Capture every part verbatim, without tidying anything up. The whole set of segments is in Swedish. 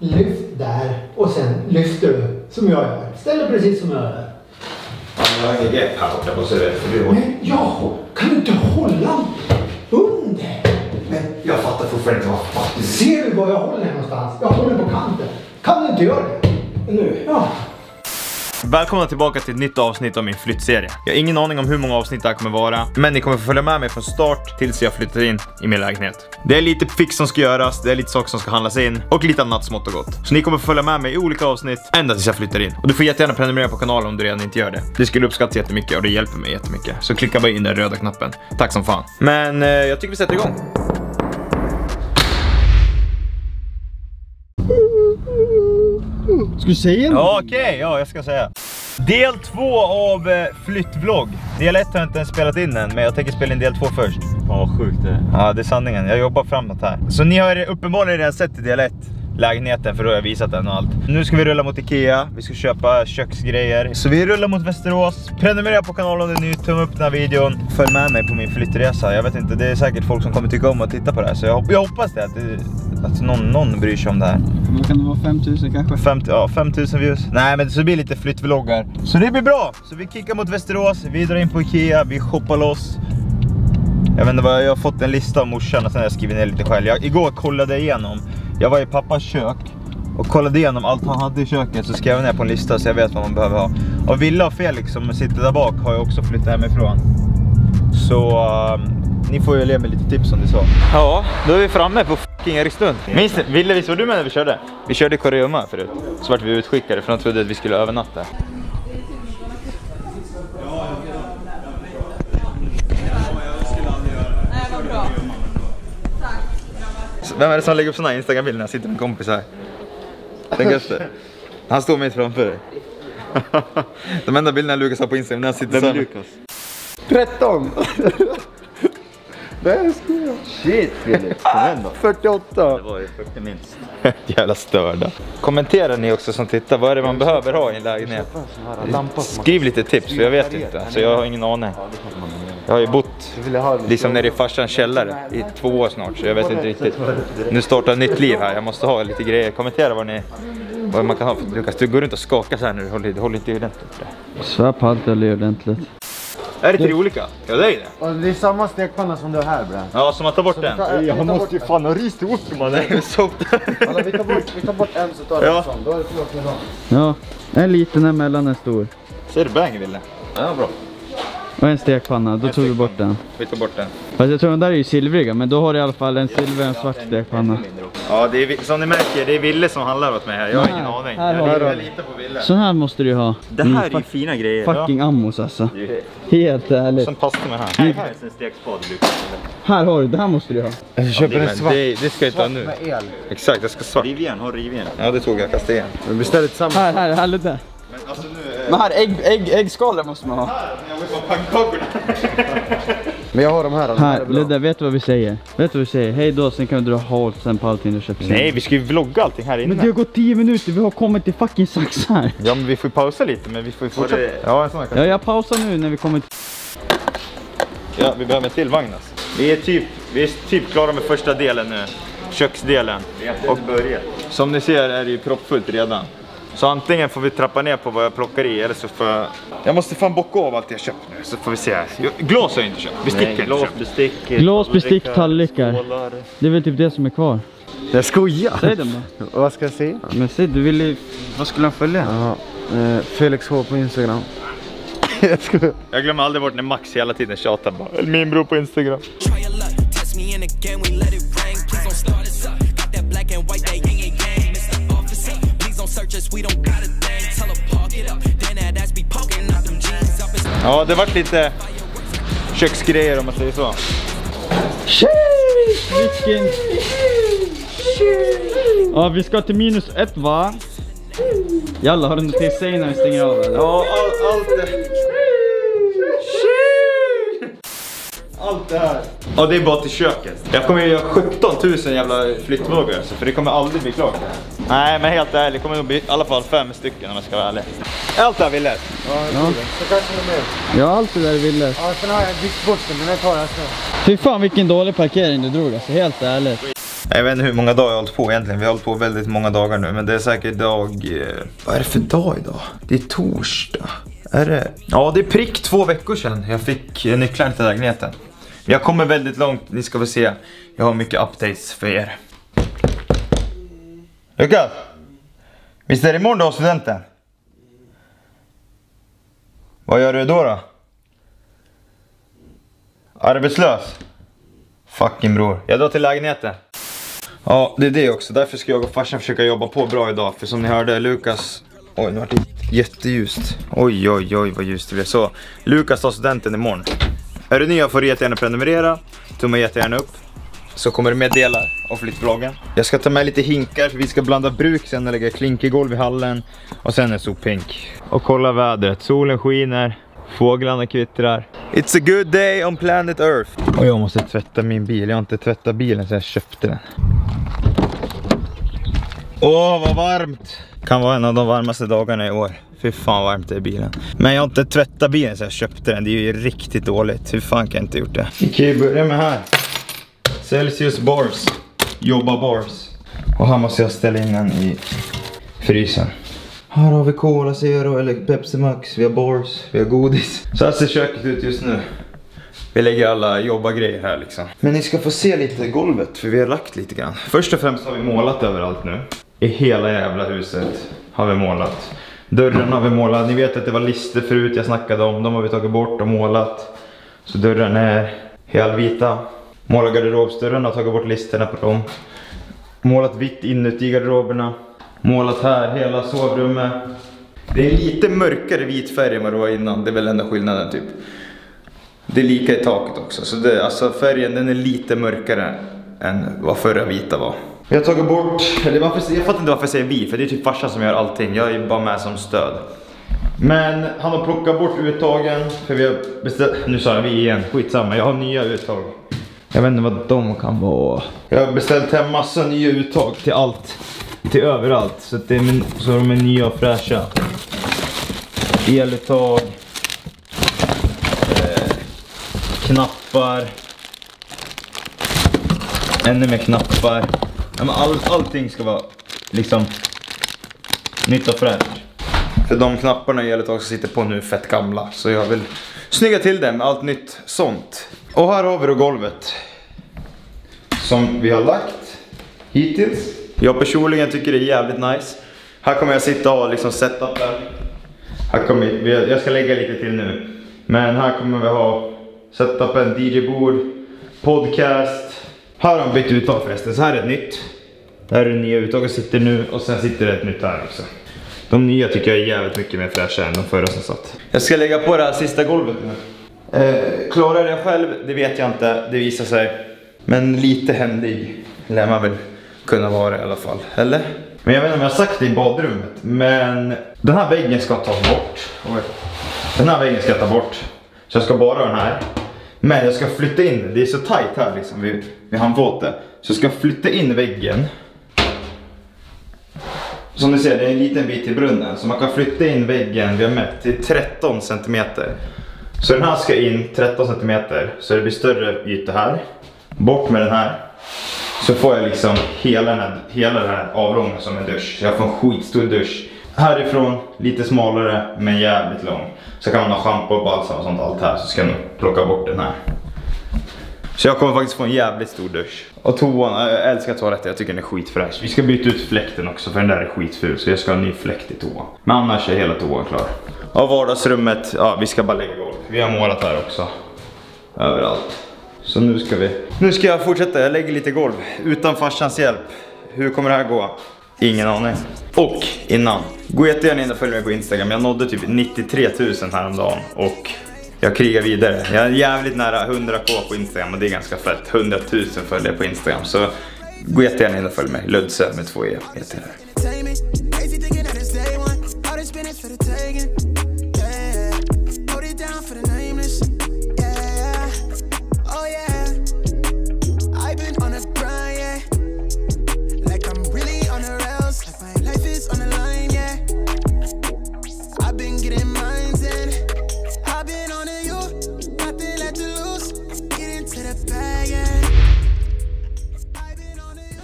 lyft där och sen lyfter du som jag gör. Ställer precis som jag gör. Jag har inget grepp här borta på serveringen för du. Men jag kan inte hålla under. Men jag fattar fortfarande inte vad fan du ser. Du var jag håller någonstans? Jag håller på kanten. Kan du inte göra det? Nu? Ja. Välkomna tillbaka till ett nytt avsnitt av min flyttserie. Jag har ingen aning om hur många avsnitt det här kommer vara, men ni kommer få följa med mig från start tills jag flyttar in i min lägenhet. Det är lite fix som ska göras, det är lite saker som ska handlas in och lite annat smått och gott. Så ni kommer få följa med mig i olika avsnitt ända tills jag flyttar in. Och du får jättegärna prenumerera på kanalen om du redan inte gör det. Det skulle uppskattas jättemycket och det hjälper mig jättemycket. Så klicka bara in den röda knappen. Tack som fan. Men eh, jag tycker vi sätter igång. Ska du säga något? Ja, okej, okay, ja jag ska säga. Del två av eh, flyttvlogg. Del ett har jag inte ens spelat in än, men jag tänker spela in del två först. Ja, vad sjukt det är. Ja, det är sanningen. Jag jobbar framåt här. Så ni har uppenbarligen redan sett i del ett lägenheten, för då har jag visat den och allt. Nu ska vi rulla mot Ikea. Vi ska köpa köksgrejer. Så vi rullar mot Västerås. Prenumerera på kanalen om du är ny. Tumma upp den här videon. Följ med mig på min flyttresa. Jag vet inte, det är säkert folk som kommer tycka om att titta på det här. Så jag, jag hoppas det att, det, att någon, någon bryr sig om det här. Vad kan det vara? fem tusen kanske? femtio, ja, fem tusen views. Nej, men så blir lite flyttvloggar. Så det blir bra. Så vi kickar mot Västerås. Vi drar in på Ikea. Vi shoppar loss. Jag vet inte vad, jag har fått en lista av morsan och sen har jag skrivit ner lite själv. Jag, igår kollade jag igenom. Jag var i pappas kök och kollade igenom allt han hade i köket, så skrev jag ner på en lista så jag vet vad man behöver ha. Och Villa och Felix som sitter där bak har jag också flyttat hemifrån. Så uh, ni får ju ge mig lite tips om det så. Ja, då är vi framme på fucking Erikslund. Minns ni, Ville, visst var du med när vi körde? Vi körde Koreuma förut. Så vart vi utskickade för de trodde att vi skulle övernatta. Vem är det som lägger upp såna här Instagram-bilder när jag sitter med en kompis här? Tänk efter. Han står mitt framför dig. De enda bilderna Lukas har på Instagram när han sitter så här. Lukas? tretton! Det är skoj. Shit, Felix. Kom igen då. fyrtioåtta. Det var ju fyrtio minst. Jävla störda. Kommenterar ni också som tittar, vad är det man behöver ha i en lägenhet? Skriv lite tips, för jag vet inte. Så jag har ingen aning. Jag har ju bott liksom nere i farsans källare i två år snart, så jag vet inte riktigt. Nu startar ett nytt liv här, jag måste ha lite grejer. Kommentera vad ni, vad man kan ha. Lukas, du går runt och skakar så här nu, du håller, du håller inte ordentligt. Svär på allt eller ordentligt. Är det tre olika? Ja, det är det. Och det är samma stekpanna som du har här, Brand. Ja, som att ta bort den. Tar, jag måste ju fan ha ris till orten, man. Nej, så. Alltså, vi, tar bort, vi tar bort en så tar det ja. Sån. Då är det förlåt med sån. Ja, en liten emellan en stor. Ser du bang, Ville? Ja, bra. Och en stekpanna, då en tog vi bort den. Vi tar bort den. Fast jag tror den där är ju silvriga, men då har du i alla fall en silver och en svart stekpanna. Ja, det är, som ni märker, det är Ville som handlar åt mig här. Jag har ingen aning. Här jag, har jag litar på Ville. Så här måste du ha. Det här är ju fina grejer. Fucking ja. ammos alltså. Helt ärligt. Som passar med här. Här är en stekspad. Här har du, det här måste du ha. Jag köper en svart. Det, det ska jag ta nu. Med el. Exakt, jag ska svart. Rivjärn, har rivjärn. Ja, det tog jag, kastade igen. Men beställ ett samma. Här, här, här lite. Men alltså nu... Men här, ägg, ägg, äggskalar måste man ha. Jag vill ha pannkakorna. Men jag har de här. De här, Ludde, vet du vad vi säger? Vet du vad vi säger? Hej då, sen kan vi dra hål sen på allting du köper. Nej, vi ska ju vlogga allting här inne. Men det har gått tio minuter, vi har kommit till fucking sax här. Ja, men vi får pausa lite, men vi får ju fortsätta. Det... Ja, en sån här ja, jag pausar nu när vi kommer till... Ja, vi behöver en till vagn alltså. Vi är typ, vi är typ klara med första delen nu. Köksdelen. Och börjar. Som ni ser är det ju proppfullt redan. Så antingen får vi trappa ner på vad jag plockar i, eller så får jag... Jag måste fan bocka av allt jag köpt nu, så får vi se här. Glas har jag inte köpt, bestick har jag inte köpt. Bestick, glas, bestick, tallrikar. Det är väl typ det som är kvar. Jag skojar. Säg dem då. Vad ska jag säga? Men säg, du ville... Vad skulle han följa? Jaha. Eh, Felix H på Instagram. jag skojar. Jag glömmer aldrig bort när Max hela tiden tjatar bara. Min bror på Instagram. Ja, det vart lite köksgrejer om man säger så. Vilken... Ja, vi ska till minus ett, va? Jalla, har du något till att säga när vi stänger av, eller? Ja, all, allt det... Allt det här. Ja, det är bara till köket. Jag kommer ju göra sjutton tusen jävla flyttvågor, så för det kommer aldrig bli klart. Nej, men helt ärligt, det kommer nog bli i alla fall fem stycken om jag ska vara ärlig. Allt det här vill jag. Ja, ja. Så kanske det med. Ja, allt det där vill jag. Ja, sen har jag diskborsten, den är kvar här. Fy fan vilken dålig parkering du drog, alltså, helt ärligt. Jag vet inte hur många dagar jag har hållit på egentligen. Vi har hållit på väldigt många dagar nu. Men det är säkert dag... Eh, vad är det för dag idag? Det är torsdag. Är det? Ja, det är prick två veckor sedan jag fick nycklarna till lägenheten. Jag kommer väldigt långt. Ni ska få se. Jag har mycket updates för er. Lukas! Visst är det imorgon då, studenten? Vad gör du då då? Arbetslös? Fucking bror. Jag drar till lägenheten. Ja, det är det också. Därför ska jag och farsan försöka jobba på bra idag. För som ni hörde, Lukas... Oj, nu var det jätteljust. Oj, oj, oj, vad ljust det blev. Så, Lukas tar studenten imorgon. Är du nya får du jättegärna prenumerera. Tumma jättegärna upp. Så kommer det med delar av flyttvloggen. Jag ska ta med lite hinkar för vi ska blanda bruk sen och lägga klinkegolv i hallen. Och sen en soppink. Och kolla vädret. Solen skiner. Fåglarna kvittrar. It's a good day on planet Earth. Och jag måste tvätta min bil. Jag har inte tvättat bilen så jag köpte den. Åh, vad varmt. Kan vara en av de varmaste dagarna i år. Fy fan varmt det är i bilen. Men jag har inte tvättat bilen så jag köpte den. Det är ju riktigt dåligt. Hur fan kan jag inte gjort det? Okej, börja med här. Celsius bars. Jobba bars. Och här måste jag ställa in den i frysen. Här har vi Cola Zero eller Pepsi Max. Vi har bars, vi har godis. Så här ser köket ut just nu. Vi lägger alla jobba-grejer här liksom. Men ni ska få se lite golvet för vi har lagt lite grann. Först och främst har vi målat överallt nu. I hela jävla huset har vi målat. Dörren har vi målat. Ni vet att det var lister förut jag snackade om. De har vi tagit bort och målat. Så dörren är helvita. Målat garderobsdörren, har tagit bort listerna på dem. Målat vitt inuti garderoberna. Målat här hela sovrummet. Det är lite mörkare vit färg än vad det var innan. Det är väl enda skillnaden typ. Det är lika i taket också. Så det, alltså färgen den är lite mörkare än vad förra vita var. Jag har tagit bort, eller varför, jag fattar inte varför jag säger vi. För det är typ farsan som gör allting. Jag är bara med som stöd. Men han har plockat bort uttagen. För vi har beställt, nu sa jag vi igen, skitsamma. Jag har nya uttag. Jag vet inte vad de kan vara. Jag har beställt hem massa nya uttag till allt. Till överallt. Så, att det är, så är de är nya och fräscha. Eluttag. Eh, knappar. Ännu mer knappar. Ja, men all, allting ska vara liksom nytt och fräscht. För de knapparna i eluttag som sitter på nu är fett gamla. Så jag vill snygga till dem med allt nytt sånt. Och här har vi då golvet. Som vi har lagt hittills. Jag personligen tycker det är jävligt nice. Här kommer jag sitta och liksom setup där. Här kommer vi, jag ska lägga lite till nu. Men här kommer vi ha setup en D J-bord, podcast. Här har de bytt uttag förresten. Så här är ett nytt. Det här är det nya uttaget sitter nu och sen sitter det ett nytt här också. De nya tycker jag är jävligt mycket mer fräscha än de förra som satt. Jag ska lägga på det här sista golvet nu. Eh, klarar jag själv? Det vet jag inte. Det visar sig. Men lite händig lär man väl kunna vara i alla fall. Eller? Men jag vet inte om jag har sagt det i badrummet. Men den här väggen ska tas bort. Den här väggen ska jag ta bort. Så jag ska bara ha den här. Men jag ska flytta in. Det är så tajt här liksom vid, vid handfatet. Så jag ska flytta in väggen. Som ni ser, det är en liten bit till brunnen. Så man kan flytta in väggen vi har mätt till tretton centimeter. Så den här ska in tretton centimeter. Så det blir större yta här. Bort med den här. Så får jag liksom hela den här, hela den här avlången som en dusch. Så jag får en skitstor dusch. Härifrån lite smalare men jävligt lång. Så kan man ha shampoo och balsam och sånt allt här. Så ska jag nog plocka bort den här. Så jag kommer faktiskt få en jävligt stor dusch. Och toan, jag älskar toaletten, jag tycker den är skitfräsch. Vi ska byta ut fläkten också för den där är skitful. Så jag ska ha en ny fläkt i toan. Men annars är hela toan klar. Och vardagsrummet, ja vi ska bara lägga golv. Vi har målat här också. Överallt. Så nu ska vi, nu ska jag fortsätta, jag lägger lite golv. Utan farsans hjälp. Hur kommer det här gå? Ingen aning. Och innan, gå jättegärna in och följ mig på Instagram. Jag nådde typ nittiotre tusen häromdagen. Och jag krigar vidare. Jag är jävligt nära hundra k på Instagram. Och det är ganska fett, hundra tusen följare på Instagram. Så gå jättegärna in och följ mig. Lödsö med två e. Jättegärna.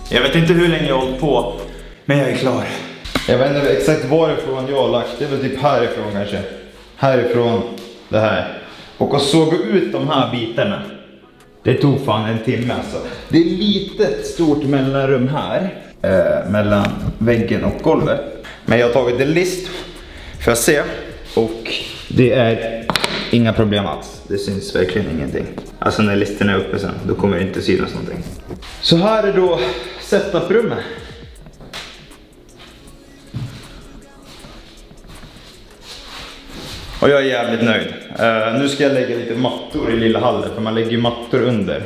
Jag vet inte hur länge jag har hållit på, men jag är klar. Jag vet inte exakt varifrån jag har lagt. Det är väl typ härifrån kanske. Härifrån det här. Och att såga ut de här bitarna. Det tog fan en timme alltså. Det är lite stort mellanrum här. Eh, mellan väggen och golvet. Men jag har tagit en list för att se. Och det är inga problem alls. Det syns verkligen ingenting. Alltså när listorna är uppe sen, då kommer det inte synas någonting. Så här är då setup-rummet. Och jag är jävligt nöjd. Uh, nu ska jag lägga lite mattor i lilla hallen, för man lägger ju mattor under.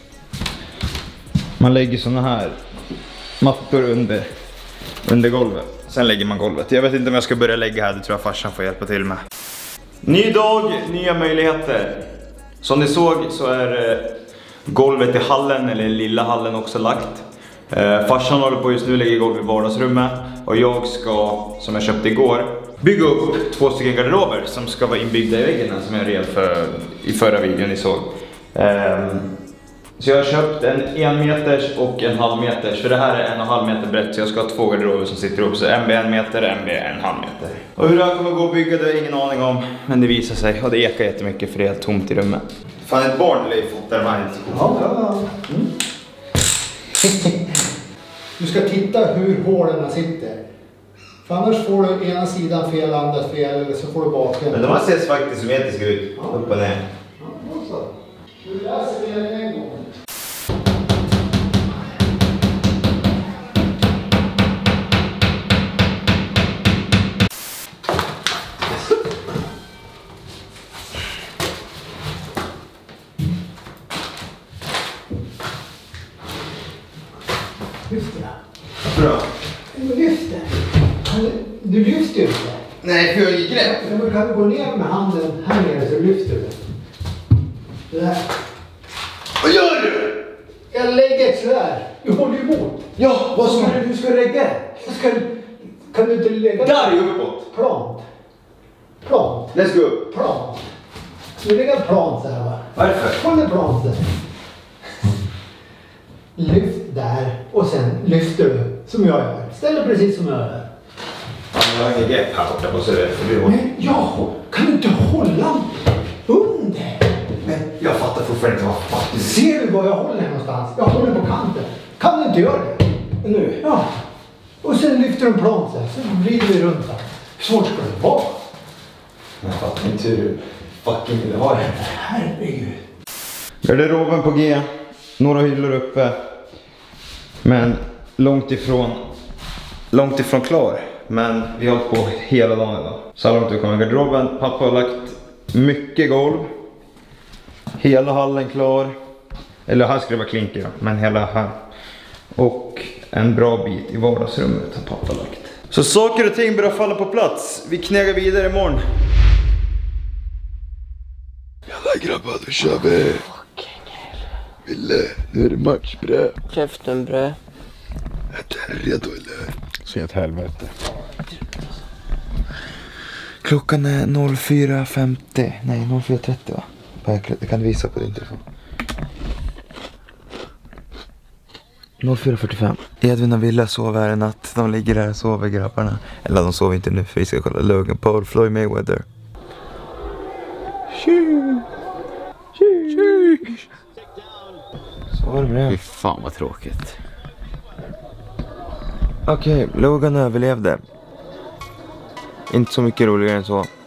Man lägger såna här mattor under, under golvet. Sen lägger man golvet. Jag vet inte om jag ska börja lägga här, det tror jag farsan får hjälpa till med. Ny dag, nya möjligheter. Som ni såg så är uh, golvet i hallen, eller lilla hallen också lagt. Uh, farsan håller på just nu, lägger golv i vardagsrummet. Och jag ska, som jag köpte igår, bygga upp två stycken garderober som ska vara inbyggda i väggen, som jag redan för, i förra videon ni såg. Um, så jag har köpt en en meters och en halv meters, för det här är en och halv meter brett, så jag ska ha två garderober som sitter upp, så en blir en meter, en blir en halv meter. Och hur det här kommer gå att bygga, det har jag ingen aning om, men det visar sig, och det ekar jättemycket för det är helt tomt i rummet. Fan, ett barn lär ju fota de här inte. Ja, ja. Mm. Du ska titta hur hålen sitter. För annars får du ena sidan fel, andra fel, eller så får du baken. Men de här ses faktiskt symmetriska ut, ja. Upp och ner. Ja, så. Du läser det en gång. Lyft det. Bra. Lyft det. Du lyfter ju inte. Nej, för jag gick rätt. Du kan gå ner med handen här nere så lyfter du. Det här. Vad gör du? Jag lägger sådär. Du håller emot. Ja, vad ska du? Du ska lägga? Ska du, kan du inte lägga... Där är uppåt. Plant. Plant. Let's go. Plant. Du lägger plant så här va? Varför? Håll en plant där. Lyft där och sen lyfter du som jag gör. Ställ dig precis som jag gör. Jag har inget grepp här borta på serveringen för du. Men ja, kan du inte hålla under? Men jag fattar fortfarande inte vad fuck. Ser du var jag håller någonstans? Jag håller på kanten. Kan du inte göra det? Nu? Ja. Och sen lyfter du en plan så här. Så vrider vi runt där. Hur svårt ska det vara? Jag fattar inte hur du fucking vill ha det. Herregud. Garderoben på G. Några hyllor uppe. Men långt ifrån långt ifrån klar. Men vi har hållit på hela dagen idag. Så långt vi kommer garderoben. Pappa har lagt mycket golv. Hela hallen klar. Eller här ska det vara klinker, men hela här. Och en bra bit i vardagsrummet har pappa lagt. Så saker och ting börjar falla på plats. Vi knegar vidare imorgon. Jalla grabbar, då kör vi. Ville, nu är det match bre. Käften bre. Är du redo eller? Så ett helvete. Klockan är noll fyra femtio. Nej, noll fyra trettio va? Det kan du visa på din telefon. noll fyra fyrtiofem. Edvin och Villa sover här i natt. De ligger där och sover, grabbarna. Eller de sover inte nu, för vi ska kolla Logan Paul, Floyd Mayweather. Tjur. Tjur. Så var det med det. Fy fan vad tråkigt. Okej, okay, Logan överlevde. Inte så mycket roligare än så.